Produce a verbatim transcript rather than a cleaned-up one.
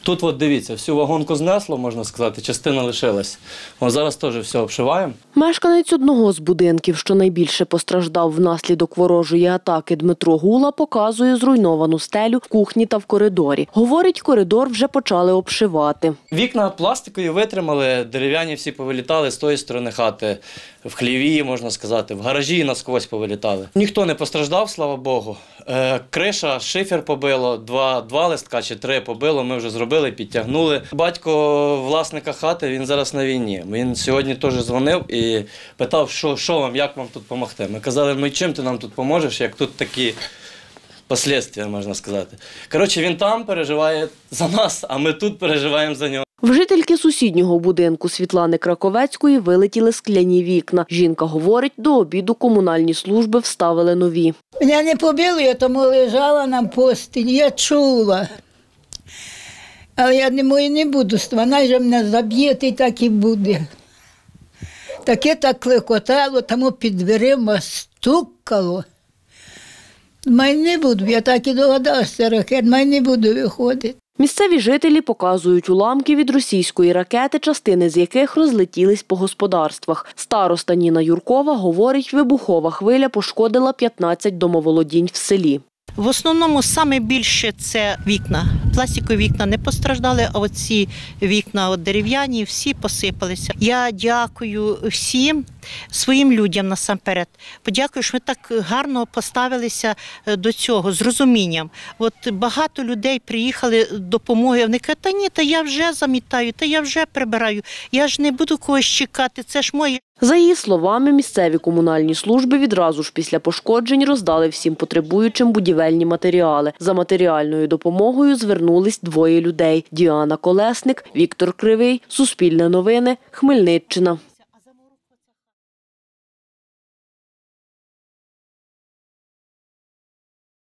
Тут от дивіться, всю вагонку знесло, можна сказати, частина лишилась. О, зараз теж все обшиваємо. Мешканець одного з будинків, що найбільше постраждав внаслідок ворожої атаки, Дмитро Гула, показує зруйновану стелю в кухні та в коридорі. Говорить, коридор вже почали обшивати. Вікна пластикові витримали, дерев'яні всі повилітали з тої сторони хати, в хліві, можна сказати, в гаражі насквозь повилітали. Ніхто не постраждав, слава Богу. Е, криша, шифер побило, два, два листка чи три побило, ми вже зробили, підтягнули. Батько власника хати, він зараз на війні. Він сьогодні теж дзвонив і питав, що, що вам, як вам тут допомогти. Ми казали, ну чим ти нам тут поможеш, як тут такі послідствия, можна сказати. Коротше, він там переживає за нас, а ми тут переживаємо за нього. В жительки сусіднього будинку Світлани Краковецької вилетіли скляні вікна. Жінка говорить, до обіду комунальні служби вставили нові. Мене не побили, я тому лежала на постелі, я чула. Але я думаю, не буду, вона ж мене заб'є, і так і буде. Таке так клекотало, тому під дверима стукало. Май не буду, я так і догадалася, ракет, май не буду виходити. Місцеві жителі показують уламки від російської ракети, частини з яких розлетілись по господарствах. Староста Ніна Юркова говорить, вибухова хвиля пошкодила п'ятнадцять домоволодінь в селі. В основному саме більше це вікна. Пластикові вікна не постраждали, а оці вікна от дерев'яні всі посипалися. Я дякую всім своїм людям насамперед. Подякую, що ми так гарно поставилися до цього з розумінням. От багато людей приїхали допомоги, вони кажуть, та ні, та я вже замітаю, та я вже прибираю, я ж не буду когось чекати, це ж моє. За її словами, місцеві комунальні служби відразу ж після пошкоджень роздали всім потребуючим будівельні матеріали. За матеріальною допомогою звернулись двоє людей – Діана Колесник, Віктор Кривий, Суспільне новини, Хмельниччина.